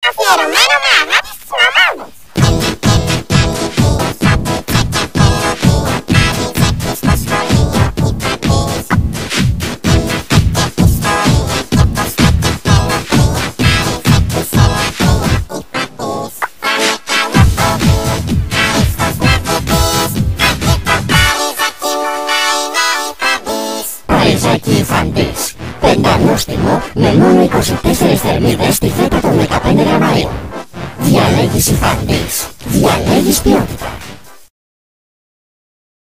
Αφιερωμένο με αγάπη στις μαμάδες. Παϊζάκι Φαντής, πεντανόστιμο με μόνο 24 θερμίδες στη φέτα των 15 Ιανουαρίου. Διαλέγεις Φαντής, διαλέγεις ποιότητα.